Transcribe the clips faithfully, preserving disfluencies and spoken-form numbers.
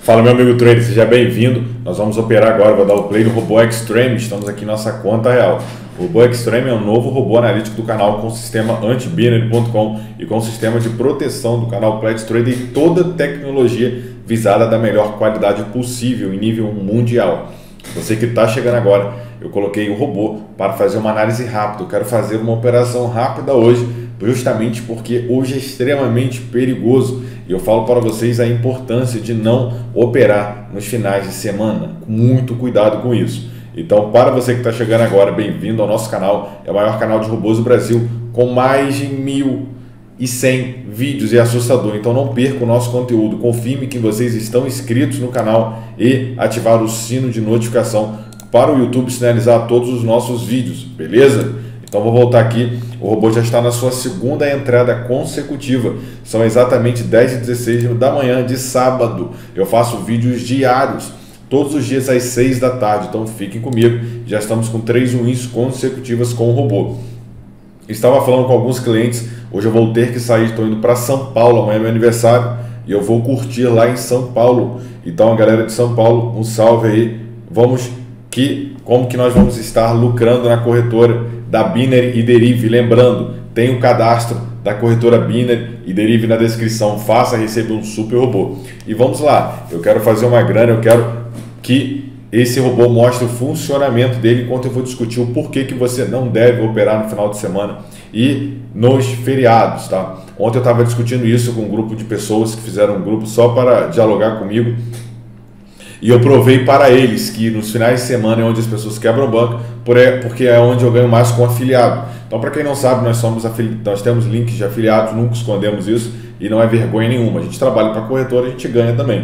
Fala, meu amigo trader, seja bem-vindo. Nós vamos operar agora, vou dar o play no robô Extreme. Estamos aqui em nossa conta real. O robô Extreme é um novo robô analítico do canal com sistema anti-binary ponto com e com sistema de proteção do canal Pledge Trader e toda tecnologia visada da melhor qualidade possível em nível mundial. Você que está chegando agora, eu coloquei o robô para fazer uma análise rápida. Eu quero fazer uma operação rápida hoje, justamente porque hoje é extremamente perigoso. E eu falo para vocês a importância de não operar nos finais de semana. Muito cuidado com isso. Então, para você que está chegando agora, bem-vindo ao nosso canal. É o maior canal de robôs do Brasil, com mais de mil e cem vídeos, e é assustador. Então não perca o nosso conteúdo. Confirme que vocês estão inscritos no canal e ativar o sino de notificação para o YouTube sinalizar todos os nossos vídeos, beleza? Então vou voltar aqui. O robô já está na sua segunda entrada consecutiva. São exatamente dez e dezesseis da manhã de sábado. Eu faço vídeos diários, todos os dias às seis da tarde. Então fiquem comigo. Já estamos com três wins consecutivas com o robô. Estava falando com alguns clientes. Hoje eu vou ter que sair. Estou indo para São Paulo. Amanhã é meu aniversário e eu vou curtir lá em São Paulo. Então, galera de São Paulo, um salve aí. Vamos que como que nós vamos estar lucrando na corretora da Binary e Derive. Lembrando, tem o cadastro da corretora Binary e Derive na descrição. Faça, receba um super robô. E vamos lá, eu quero fazer uma grana, eu quero que esse robô mostre o funcionamento dele, enquanto eu vou discutir o porquê que você não deve operar no final de semana e nos feriados, tá? Ontem eu estava discutindo isso com um grupo de pessoas que fizeram um grupo só para dialogar comigo. E eu provei para eles que nos finais de semana é onde as pessoas quebram o banco, porque é onde eu ganho mais com afiliado. Então, para quem não sabe, nós somos afili... nós temos links de afiliados, nunca escondemos isso e não é vergonha nenhuma. A gente trabalha para a corretora, a gente ganha também.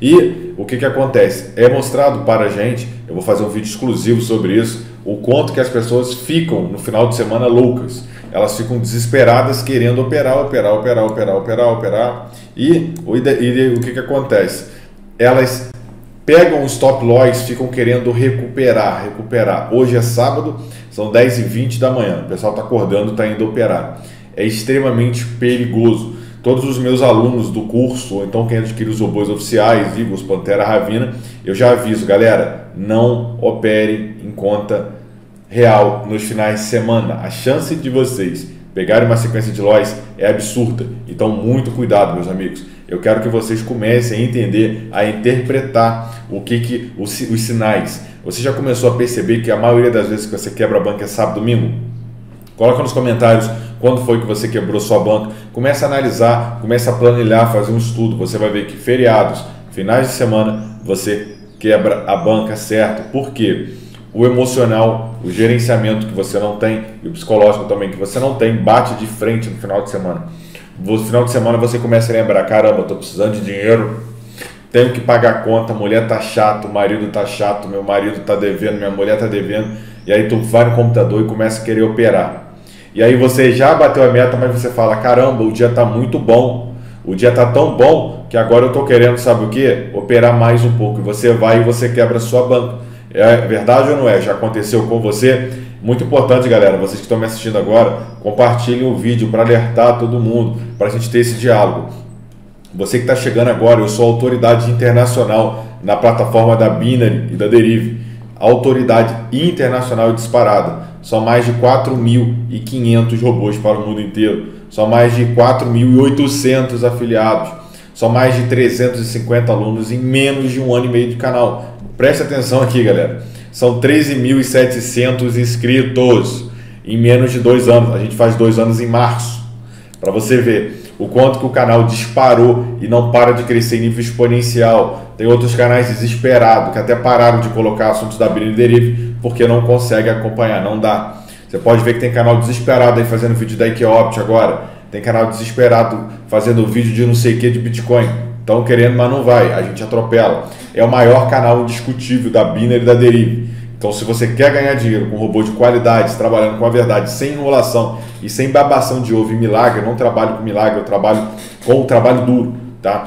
E o que, que acontece? É mostrado para a gente, eu vou fazer um vídeo exclusivo sobre isso, o quanto que as pessoas ficam no final de semana loucas. Elas ficam desesperadas querendo operar, operar, operar, operar, operar, operar. E o, e, e, o que, que acontece? Elas pegam o stop loss, ficam querendo recuperar, recuperar. Hoje é sábado, são dez e vinte da manhã. O pessoal está acordando, está indo operar. É extremamente perigoso. Todos os meus alunos do curso, ou então quem adquire os robôs oficiais, Eagles, Pantera, Ravina, eu já aviso, galera, não operem em conta real nos finais de semana. A chance de vocês pegarem uma sequência de loss é absurda. Então, muito cuidado, meus amigos. Eu quero que vocês comecem a entender, a interpretar o que, que os, os sinais. Você já começou a perceber que a maioria das vezes que você quebra a banca é sábado, domingo? Coloca nos comentários quando foi que você quebrou sua banca. Comece a analisar, comece a planilhar, fazer um estudo. Você vai ver que feriados, finais de semana, você quebra a banca, certo? Por quê? O emocional, o gerenciamento que você não tem e o psicológico também que você não tem, bate de frente no final de semana. No final de semana você começa a lembrar, caramba, estou precisando de dinheiro, tenho que pagar a conta, a mulher tá chata, o marido tá chato, meu marido tá devendo, minha mulher tá devendo, e aí tu vai no computador e começa a querer operar. E aí você já bateu a meta, mas você fala, caramba, o dia tá muito bom, o dia tá tão bom que agora eu tô querendo, sabe o que? Operar mais um pouco. E você vai e você quebra a sua banca. É verdade ou não é? Já aconteceu com você? Muito importante, galera, vocês que estão me assistindo agora, compartilhem o vídeo para alertar todo mundo, para a gente ter esse diálogo. Você que está chegando agora, eu sou autoridade internacional na plataforma da Binary e da Derive. Autoridade internacional disparada. São mais de quatro mil e quinhentos robôs para o mundo inteiro. São mais de quatro mil e oitocentos afiliados. São mais de trezentos e cinquenta alunos em menos de um ano e meio de canal. Preste atenção aqui, galera. São treze mil e setecentos inscritos em menos de dois anos. A gente faz dois anos em março. Para você ver o quanto que o canal disparou e não para de crescer em nível exponencial. Tem outros canais desesperados que até pararam de colocar assuntos da Binary Derive porque não consegue acompanhar, não dá. Você pode ver que tem canal desesperado aí fazendo vídeo da Equiopt agora. Tem canal desesperado fazendo vídeo de não sei o que de Bitcoin. Estão querendo, mas não vai. A gente atropela. É o maior canal indiscutível da Binary e da Derive. Então, se você quer ganhar dinheiro com robô de qualidade, trabalhando com a verdade, sem enrolação e sem babação de ovo e milagre, eu não trabalho com milagre, eu trabalho com o trabalho duro, tá?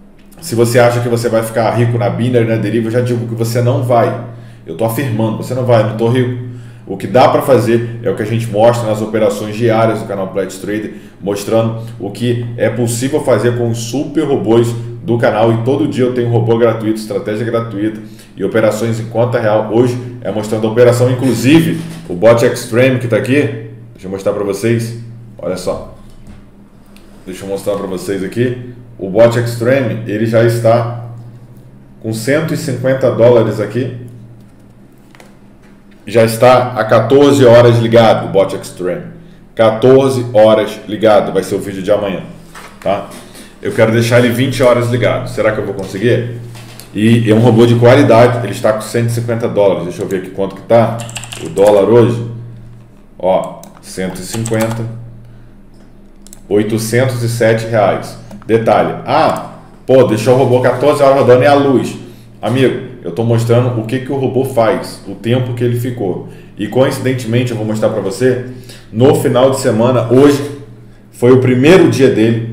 Se você acha que você vai ficar rico na Binary e na Derive, eu já digo que você não vai. Eu estou afirmando, você não vai, eu não estou rico. O que dá para fazer é o que a gente mostra nas operações diárias do canal Pledge Trader, mostrando o que é possível fazer com os super robôs do canal e todo dia eu tenho robô gratuito, estratégia gratuita e operações em conta real. Hoje é mostrando a operação, inclusive o Bot Extreme que está aqui. Deixa eu mostrar para vocês. Olha só. Deixa eu mostrar para vocês aqui. O Bot Extreme, ele já está com cento e cinquenta dólares aqui. Já está a quatorze horas ligado, o Bot Extreme. quatorze horas ligado, vai ser o vídeo de amanhã, tá? Eu quero deixar ele vinte horas ligado. Será que eu vou conseguir? E é um robô de qualidade, ele está com cento e cinquenta dólares. Deixa eu ver aqui quanto que tá o dólar hoje. Ó, cento e cinquenta, oitocentos e sete reais. Detalhe, ah, pô, deixou o robô quatorze horas rodando e a luz. Amigo, eu estou mostrando o que, que o robô faz, o tempo que ele ficou. E coincidentemente eu vou mostrar para você, no final de semana, hoje, foi o primeiro dia dele,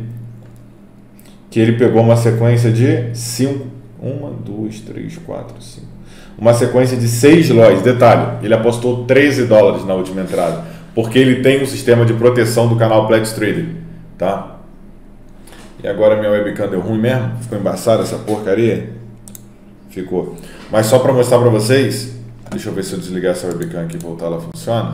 que ele pegou uma sequência de cinco, uma, duas, três, quatro, cinco, uma sequência de seis lojas. Detalhe, ele apostou treze dólares na última entrada, porque ele tem um sistema de proteção do canal Pledge Trader, tá? E agora minha webcam deu ruim mesmo? Ficou embaçada essa porcaria? Ficou. Mas só para mostrar para vocês, deixa eu ver se eu desligar essa webcam aqui e voltar, ela funciona?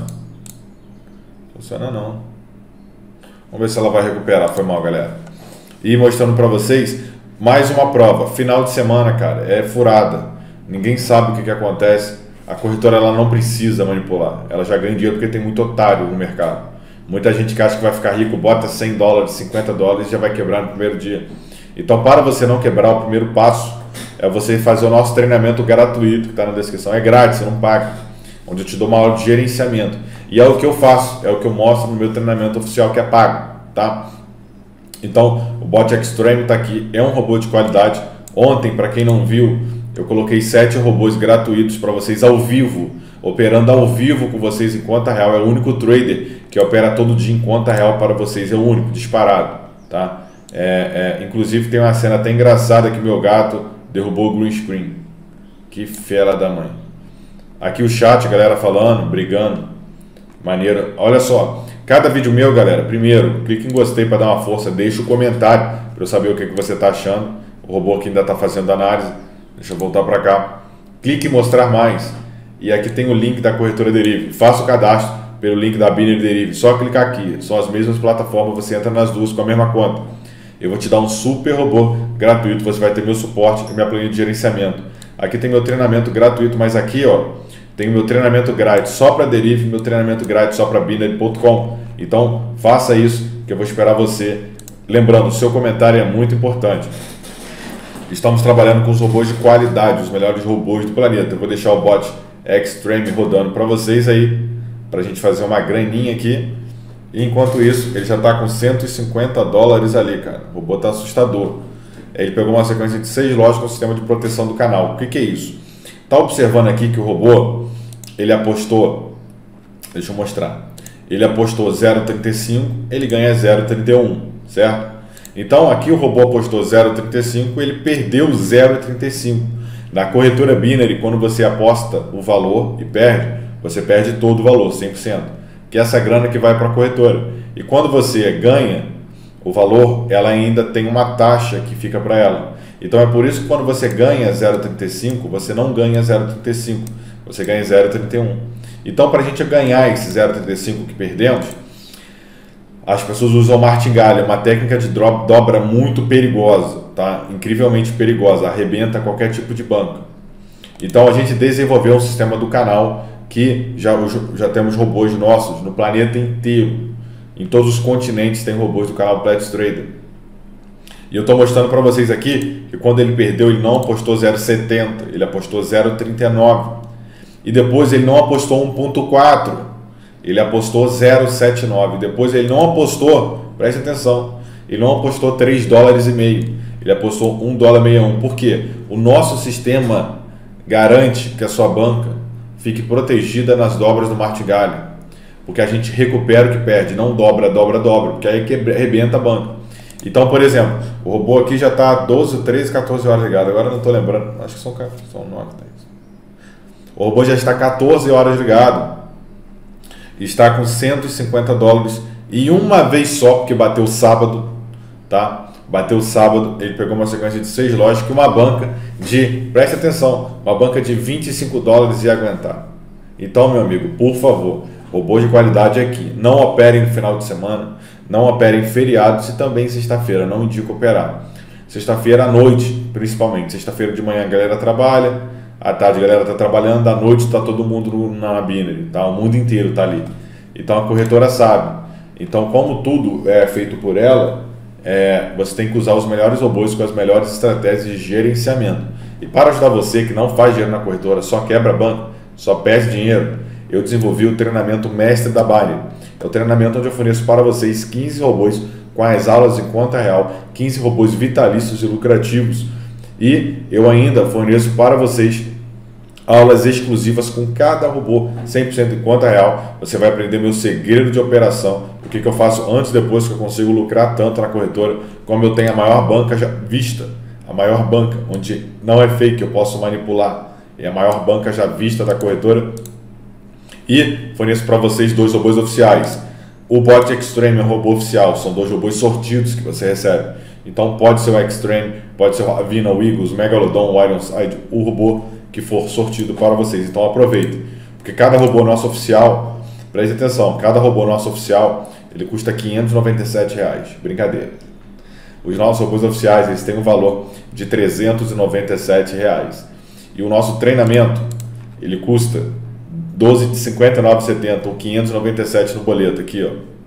Funciona não. Vamos ver se ela vai recuperar, foi mal, galera. E mostrando para vocês mais uma prova, final de semana, cara, é furada. Ninguém sabe o que, que acontece. A corretora ela não precisa manipular, ela já ganha dinheiro porque tem muito otário no mercado. Muita gente que acha que vai ficar rico, bota cem dólares, cinquenta dólares e já vai quebrar no primeiro dia. Então, para você não quebrar, o primeiro passo é você fazer o nosso treinamento gratuito, que está na descrição. É grátis, você não paga. Onde eu te dou uma aula de gerenciamento. E é o que eu faço, é o que eu mostro no meu treinamento oficial, que é pago, tá? Então, o Bot Extreme está aqui, é um robô de qualidade. Ontem, para quem não viu, eu coloquei sete robôs gratuitos para vocês ao vivo, operando ao vivo com vocês em conta real. É o único trader que opera todo dia em conta real para vocês, é o único, disparado, tá? É, é, inclusive tem uma cena até engraçada que meu gato derrubou o green screen. Que fera da mãe. Aqui o chat, a galera falando, brigando. Maneiro. Olha só, cada vídeo meu, galera, primeiro, clique em gostei para dar uma força, deixa o comentário para eu saber o que, que você está achando. O robô aqui ainda está fazendo análise. Deixa eu voltar para cá. Clique em mostrar mais. E aqui tem o link da corretora Derive. Faça o cadastro pelo link da Binary Derive. Só clicar aqui. São as mesmas plataformas, você entra nas duas com a mesma conta. Eu vou te dar um super robô gratuito. Você vai ter meu suporte e minha planilha de gerenciamento. Aqui tem meu treinamento gratuito, mas aqui, ó, tem o meu treinamento grátis só para Derive, meu treinamento grátis só para Binary ponto com. Então, faça isso que eu vou esperar você. Lembrando, o seu comentário é muito importante. Estamos trabalhando com os robôs de qualidade, os melhores robôs do planeta. Eu vou deixar o Bot Extreme rodando para vocês aí, para a gente fazer uma graninha aqui. E enquanto isso, ele já está com cento e cinquenta dólares ali, cara. O robô está assustador. Ele pegou uma sequência de seis lojas com o sistema de proteção do canal. O que, que é isso? Está observando aqui que o robô, ele apostou, deixa eu mostrar, ele apostou zero vírgula trinta e cinco, ele ganha zero vírgula trinta e um, certo? Então aqui o robô apostou zero vírgula trinta e cinco, ele perdeu zero vírgula trinta e cinco. Na corretora Binary, quando você aposta o valor e perde, você perde todo o valor, cem por cento. Que é essa grana que vai para a corretora. E quando você ganha o valor, ela ainda tem uma taxa que fica para ela. Então é por isso que quando você ganha zero vírgula trinta e cinco, você não ganha zero vírgula trinta e cinco, você ganha zero vírgula trinta e um. Então para a gente ganhar esse zero vírgula trinta e cinco que perdemos, as pessoas usam martingale, uma técnica de drop, dobra muito perigosa, tá? Incrivelmente perigosa, arrebenta qualquer tipo de banco. Então a gente desenvolveu um sistema do canal que já, já temos robôs nossos no planeta inteiro. Em todos os continentes tem robôs do canal Pledge Trader. E eu estou mostrando para vocês aqui que quando ele perdeu, ele não apostou zero vírgula setenta, ele apostou zero vírgula trinta e nove. E depois ele não apostou um vírgula quatro, ele apostou zero vírgula setenta e nove. Depois ele não apostou, preste atenção, ele não apostou três dólares e meio, ele apostou um dólar e sessenta e um. Por quê? O nosso sistema garante que a sua banca fique protegida nas dobras do martingale, porque a gente recupera o que perde, não dobra, dobra, dobra, porque aí quebra, arrebenta a banca. Então, por exemplo, o robô aqui já está doze, treze, quatorze horas ligado. Agora eu não estou lembrando, acho que são, são nove. O robô já está quatorze horas ligado. Está com cento e cinquenta dólares. E uma vez só, porque bateu sábado, tá? bateu sábado, ele pegou uma sequência de seis lojas que uma banca de, preste atenção, uma banca de vinte e cinco dólares ia aguentar. Então, meu amigo, por favor, robô de qualidade aqui. Não operem no final de semana, não operem em feriados e também sexta-feira, não indico operar. Sexta-feira à noite, principalmente. Sexta-feira de manhã a galera trabalha, à tarde a galera está trabalhando, à noite está todo mundo na Binary, tá? O mundo inteiro está ali. Então a corretora sabe. Então, como tudo é feito por ela, é, você tem que usar os melhores robôs com as melhores estratégias de gerenciamento. E para ajudar você que não faz dinheiro na corretora, só quebra banco, só perde dinheiro, eu desenvolvi o treinamento Mestre da Binary. É o treinamento onde eu forneço para vocês quinze robôs com as aulas em conta real, quinze robôs vitalícios e lucrativos. E eu ainda forneço para vocês aulas exclusivas com cada robô, cem por cento em conta real. Você vai aprender meu segredo de operação, o que, que eu faço antes e depois que eu consigo lucrar tanto na corretora, como eu tenho a maior banca já vista, a maior banca, onde não é fake, eu posso manipular, é a maior banca já vista da corretora. E forneço para vocês dois robôs oficiais. O Bot Extreme é um robô oficial, são dois robôs sortidos que você recebe. Então pode ser o Extreme, pode ser o Avina, o Eagles, o Megalodon, o Ironside, o robô que for sortido para vocês. Então aproveitem, porque cada robô nosso oficial, preste atenção, cada robô nosso oficial, ele custa quinhentos e noventa e sete reais, brincadeira. Os nossos robôs oficiais, eles têm um valor de trezentos e noventa e sete reais. E o nosso treinamento, ele custa doze de cinquenta e nove reais e setenta centavos ou quinhentos e noventa e sete reais no boleto aqui, ó.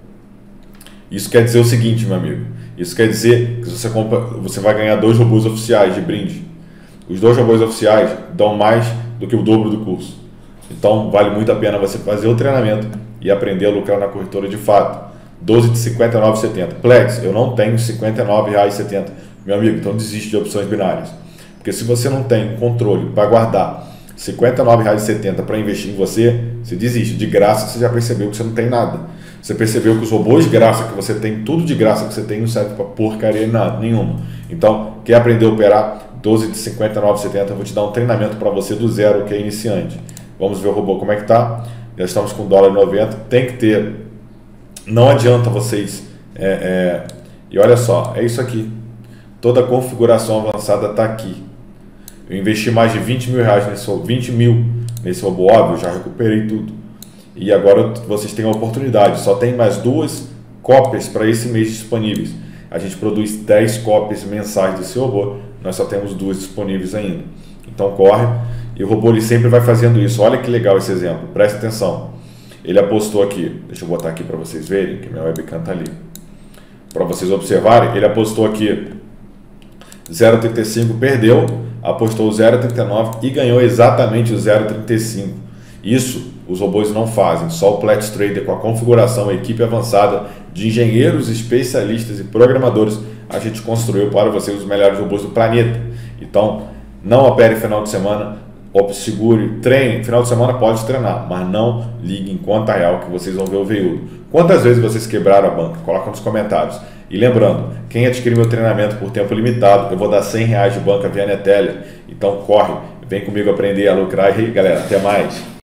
Isso quer dizer o seguinte, meu amigo, isso quer dizer que você compra, você vai ganhar dois robôs oficiais de brinde. Os dois robôs oficiais dão mais do que o dobro do curso. Então vale muito a pena você fazer o treinamento e aprender a lucrar na corretora de fato. doze de cinquenta e nove reais e setenta centavos. Plex, eu não tenho cinquenta e nove reais e setenta centavos. Meu amigo, então desiste de opções binárias. Porque se você não tem controle para guardar cinquenta e nove reais e setenta centavos para investir em você, você desiste. De graça você já percebeu que você não tem nada. Você percebeu que os robôs de graça que você tem, tudo de graça que você tem, não serve para porcaria nada, nenhuma. Então, quer aprender a operar? doze de cinquenta e nove reais e setenta centavos, eu vou te dar um treinamento para você do zero, que é iniciante. Vamos ver o robô como é que tá. Já estamos com um dólar e noventa. Tem que ter. Não adianta vocês. É, é, e olha só, é isso aqui. Toda a configuração avançada está aqui. Eu investi mais de vinte mil reais nesse robô, vinte mil nesse robô, óbvio, já recuperei tudo. E agora vocês têm a oportunidade. Só tem mais duas cópias para esse mês disponíveis. A gente produz dez cópias mensais desse robô. Nós só temos duas disponíveis ainda. Então corre. E o robô ele sempre vai fazendo isso. Olha que legal esse exemplo. Presta atenção. Ele apostou aqui. Deixa eu botar aqui para vocês verem, que minha webcam está ali. Para vocês observarem, ele apostou aqui zero vírgula trinta e cinco, perdeu. Apostou zero vírgula trinta e nove e ganhou exatamente o zero vírgula trinta e cinco. Isso os robôs não fazem. Só o Platts Trader, com a configuração, a equipe avançada de engenheiros, especialistas e programadores, a gente construiu para vocês os melhores robôs do planeta. Então, não opere final de semana, segure, treine. Final de semana pode treinar, mas não ligue em conta real que vocês vão ver o veiudo. Quantas vezes vocês quebraram a banca? Coloca nos comentários. E lembrando, quem adquirir meu treinamento por tempo limitado, eu vou dar cem reais de banca via Netelia. Então corre, vem comigo aprender a lucrar. E galera, até mais.